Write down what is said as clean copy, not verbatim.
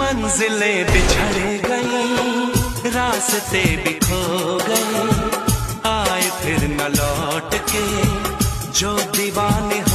मंजिलें बिछड़ गई, रास्ते भी खो गए, आए फिर न लौट के जो दीवाने